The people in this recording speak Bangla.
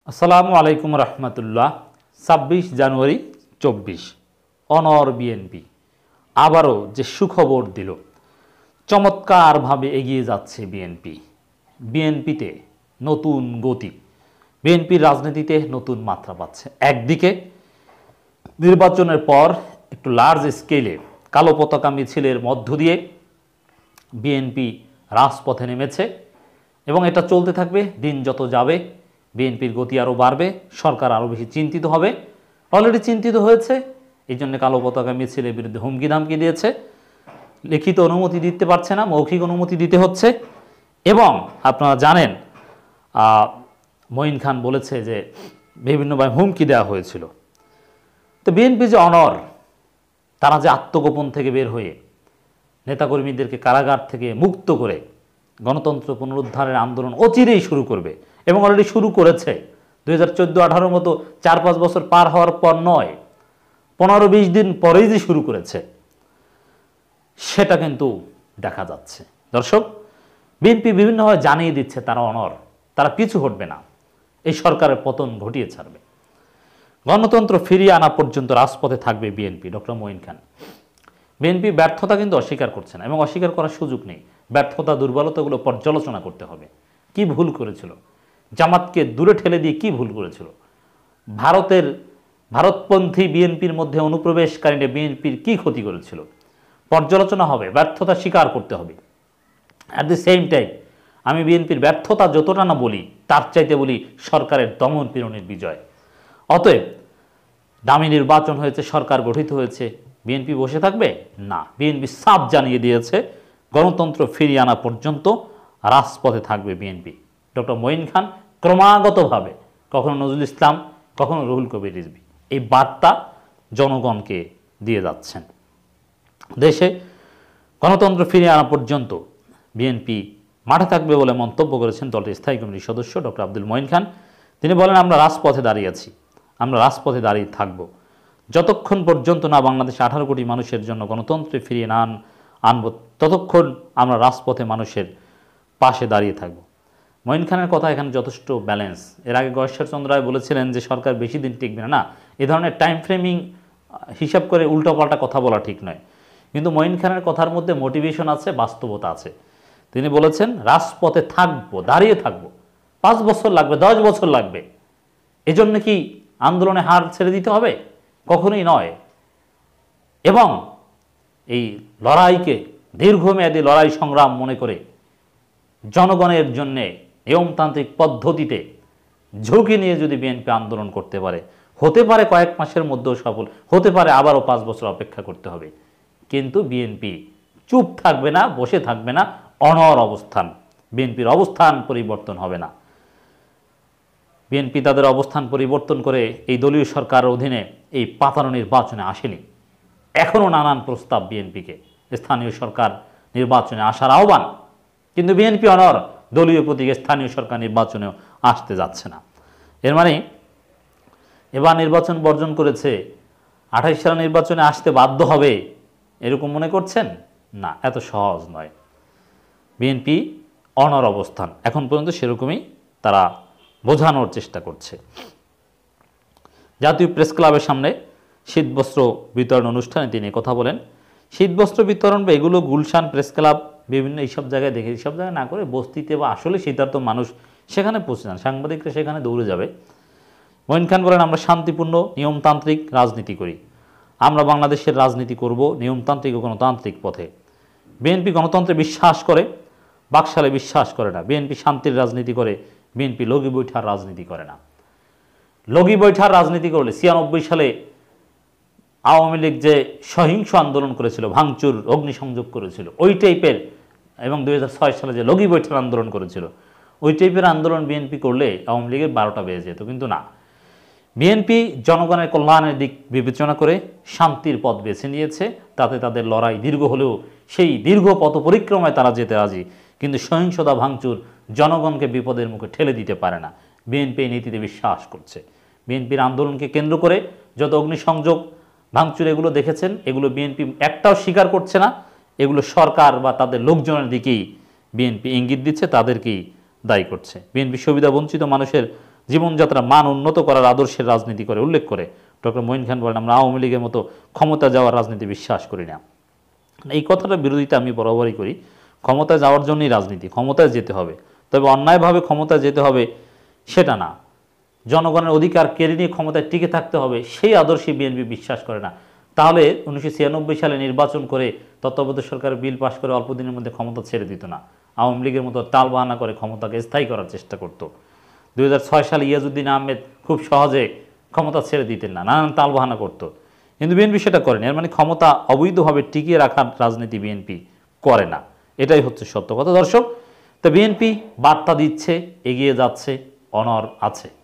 আসসালামু আলাইকুম রহমতুল্লাহ। ২৬ জানুয়ারি ২৪ অনর বিএনপি আবারও যে সুখবর দিল, চমৎকারভাবে এগিয়ে যাচ্ছে বিএনপি। বিএনপিতে নতুন গতি, বিএনপির রাজনীতিতে নতুন মাত্রা পাচ্ছে। একদিকে নির্বাচনের পর একটু লার্জ স্কেলে কালো পতাকা মিছিলের মধ্য দিয়ে বিএনপি রাজপথে নেমেছে এবং এটা চলতে থাকবে। দিন যত যাবে বিএনপির গতি আরও বাড়বে, সরকার আরও বেশি চিন্তিত হবে, অলরেডি চিন্তিত হয়েছে। এই জন্য কালো পতাকা মিছিলের বিরুদ্ধে হুমকি ধামকি দিয়েছে। লিখিত অনুমতি দিতে পারছে না, মৌখিক অনুমতি দিতে হচ্ছে। এবং আপনারা জানেন মঈন খান বলেছে যে বিভিন্নভাবে হুমকি দেওয়া হয়েছিল। তো বিএনপি যে অনর, তারা যে আত্মগোপন থেকে বের হয়ে নেতাকর্মীদেরকে কারাগার থেকে মুক্ত করে গণতন্ত্র পুনরুদ্ধারের আন্দোলন অচিরেই শুরু করবে এবং অলরেডি শুরু করেছে। 2014-18 মতো 4-5 বছর পার হওয়ার পর নয়, 15-20 দিন পরেই যে শুরু করেছে সেটা কিন্তু দেখা যাচ্ছে। দর্শক, বিএনপি বিভিন্নভাবে জানিয়ে দিচ্ছে তারা অনর, তারা পিছু হটবে না, এই সরকারের পতন ঘটিয়ে ছাড়বে, গণতন্ত্র ফিরিয়ে আনা পর্যন্ত রাজপথে থাকবে বিএনপি। ডক্টর মঈন খান। বিএনপি ব্যর্থতা কিন্তু অস্বীকার করছে না এবং অস্বীকার করার সুযোগ নেই। ব্যর্থতা দুর্বলতাগুলো পর্যালোচনা করতে হবে। কি ভুল করেছিল, জামাতকে দূরে ঠেলে দিয়ে কি ভুল করেছিল, ভারতপন্থী বিএনপির মধ্যে অনুপ্রবেশকারীরা বিএনপির কি ক্ষতি করেছিল, পর্যালোচনা হবে। ব্যর্থতা স্বীকার করতে হবে। অ্যাট দি সেম টাইম আমি বিএনপির ব্যর্থতা যতটা না বলি, তার চাইতে বলি সরকারের দমন পীড়নের বিজয়। অতএব দামি নির্বাচন হয়েছে, সরকার গঠিত হয়েছে, বিএনপি বসে থাকবে না। বিএনপি সাফ জানিয়ে দিয়েছে গণতন্ত্র ফিরিয়ে আনা পর্যন্ত রাজপথে থাকবে বিএনপি। ডক্টর মঈন খান ক্রমাগতভাবে কখনো নজরুল ইসলাম, কখনো রুহুল কবির রিজভী এই বার্তা জনগণকে দিয়ে যাচ্ছেন। দেশে গণতন্ত্র ফিরিয়ে আনা পর্যন্ত বিএনপি মাঠে থাকবে বলে মন্তব্য করেছেন দলটির স্থায়ী কমিটির সদস্য ডক্টর আব্দুল মঈন খান। তিনি বলেন, আমরা রাজপথে দাঁড়িয়ে আছি, আমরা রাজপথে দাঁড়িয়ে থাকব যতক্ষণ পর্যন্ত না বাংলাদেশে 18 কোটি মানুষের জন্য গণতন্ত্রে ফিরিয়ে আনব, ততক্ষণ আমরা রাজপথে মানুষের পাশে দাঁড়িয়ে থাকব। মঈন খানের কথা এখানে যথেষ্ট ব্যালেন্স। এর আগে গয়েশ্বরচন্দ্র রায় বলেছিলেন যে সরকার বেশি দিন টিকবে না। এ ধরনের টাইম ফ্রেমিং হিসাব করে উল্টোপাল্টা কথা বলা ঠিক নয়। কিন্তু মঈন খানের কথার মধ্যে মোটিভেশন আছে, বাস্তবতা আছে। তিনি বলেছেন রাজপথে থাকবো, দাঁড়িয়ে থাকবো, 5 বছর লাগবে, 10 বছর লাগবে। এজন্য কি আন্দোলনে হার ছেড়ে দিতে হবে? কখনোই নয়। এবং এই লড়াইকে দীর্ঘমেয়াদী লড়াই সংগ্রাম মনে করে জনগণের জন্যে নিয়মতান্ত্রিক পদ্ধতিতে ঝুঁকি নিয়ে যদি বিএনপি আন্দোলন করতে পারে, হতে পারে কয়েক মাসের মধ্যেও সফল, হতে পারে আবারও 5 বছর অপেক্ষা করতে হবে। কিন্তু বিএনপি চুপ থাকবে না, বসে থাকবে না, অনড় অবস্থান। বিএনপির অবস্থান পরিবর্তন হবে না। বিএনপি তাদের অবস্থান পরিবর্তন করে এই দলীয় সরকারের অধীনে এই পাতানো নির্বাচনে আসেনি। এখনও নানান প্রস্তাব বিএনপিকে, স্থানীয় সরকার নির্বাচনে আসার আহ্বান, কিন্তু বিএনপি অনড়, দলীয় প্রতীকে স্থানীয় সরকার নির্বাচনেও আসতে যাচ্ছে না। এর মানে এবার নির্বাচন বর্জন করেছে, 28 সালের নির্বাচনে আসতে বাধ্য হবে এরকম মনে করছেন? না, এত সহজ নয়। বিএনপি অনড় অবস্থান এখন পর্যন্ত সেরকমই তারা বোঝানোর চেষ্টা করছে। জাতীয় প্রেস ক্লাবের সামনে শীতবস্ত্র বিতরণ অনুষ্ঠানে তিনি কথা বলেন। শীতবস্ত্র বিতরণ বা এগুলো গুলশান প্রেস ক্লাব বিভিন্ন এইসব জায়গায় দেখে, এইসব জায়গায় না করে বস্তিতে বা আসলে শীতার্থ মানুষ সেখানে পৌঁছে যান, সাংবাদিকরা সেখানে দৌড়ে যাবে। মঈন খান বলেন, আমরা শান্তিপূর্ণ নিয়মতান্ত্রিক রাজনীতি করি, আমরা বাংলাদেশের রাজনীতি করব নিয়মতান্ত্রিক ও গণতান্ত্রিক পথে। বিএনপি গণতন্ত্রে বিশ্বাস করে, বাকশালে বিশ্বাস করে না। বিএনপি শান্তির রাজনীতি করে, বিএনপি লগি বৈঠার রাজনীতি করে না। লগি বৈঠার রাজনীতি করলে 96 সালে আওয়ামী লীগ যে সহিংস আন্দোলন করেছিল, ভাঙচুর, অগ্নিসংযোগ করেছিল, ওই টাইপের, এবং 2006 সালে যে লগি বৈঠার আন্দোলন করেছিল, ওই টাইপের আন্দোলন বিএনপি করলে আওয়ামী লীগের 12টা বেজে যেত। কিন্তু না, বিএনপি জনগণের কল্যাণের দিক বিবেচনা করে শান্তির পথ বেছে নিয়েছে। তাতে তাদের লড়াই দীর্ঘ হলেও সেই দীর্ঘ পথ পরিক্রমায় তারা যেতে রাজি। কিন্তু সহিংসতা, ভাঙচুর জনগণকে বিপদের মুখে ঠেলে দিতে পারে না। বিএনপি এই নীতিতে বিশ্বাস করছে। বিএনপির আন্দোলনকে কেন্দ্র করে যত অগ্নিসংযোগ, ভাঙচুর এগুলো দেখেছেন, এগুলো বিএনপি একটাও স্বীকার করছে না। এগুলো সরকার বা তাদের লোকজনের দিকেই বিএনপি ইঙ্গিত দিচ্ছে, তাদেরকেই দায়ী করছে। বিএনপি সুবিধা বঞ্চিত মানুষের জীবনযাত্রার মান উন্নত করার আদর্শের রাজনীতি করে উল্লেখ করে ডক্টর মঈন খান বলেন, আমরা আওয়ামী লীগের মতো ক্ষমতা যাওয়ার রাজনীতি বিশ্বাস করি না। এই কথাটার বিরোধিতা আমি বরাবরই করি। ক্ষমতায় যাওয়ার জন্যই রাজনীতি, ক্ষমতায় যেতে হবে, তবে অন্যায়ভাবে ক্ষমতায় যেতে হবে সেটা না। জনগণের অধিকার কেড়ে নিয়ে ক্ষমতায় টিকে থাকতে হবে সেই আদর্শে বিএনপি বিশ্বাস করে না। তাহলে 1996 সালে নির্বাচন করে তত্ত্বাবধায়ক সরকারের বিল পাশ করে অল্প দিনের মধ্যে ক্ষমতা ছেড়ে দিত না। আওয়ামী লীগের মতো টালবাহানা করে ক্ষমতাকে স্থায়ী করার চেষ্টা করত। 2006 সালে ইয়াজউদ্দিন আহমেদ খুব সহজে ক্ষমতা ছেড়ে দিতেন না, নানান টালবাহানা করত, কিন্তু বিএনপি সেটা করেনি। এর মানে ক্ষমতা অবৈধভাবে টিকিয়ে রাখার রাজনীতি বিএনপি করে না, এটাই হচ্ছে সত্য কথা। দর্শক, তো বিএনপি বার্তা দিচ্ছে, এগিয়ে যাচ্ছে, অনড় আছে।